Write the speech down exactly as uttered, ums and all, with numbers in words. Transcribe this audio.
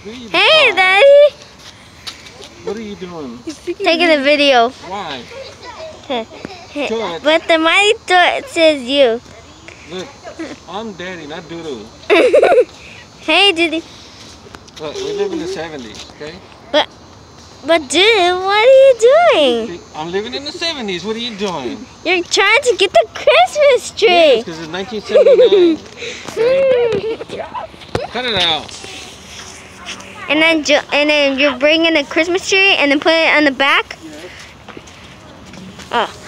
Hey, Daddy. What are you doing? Taking a video. Why? But the mighty toilet says you. Look, I'm Daddy, not Doodoo. Hey, Diddy. Look, we live in the seventies, okay? But, but dude, what are you doing? I'm living in the seventies. What are you doing? You're trying to get the Christmas tree. Yes, because it's nineteen seventy-nine. Okay? Cut it out. And then, ju and then you're bringing a Christmas tree and then put it on the back. Oh.